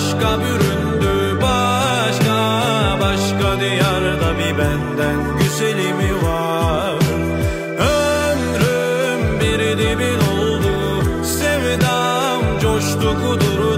aşka büründü, başka başka diyarda bir benden güzeli mi var? Ömrüm bir dibin oldu, sevdam coştu kudurdu.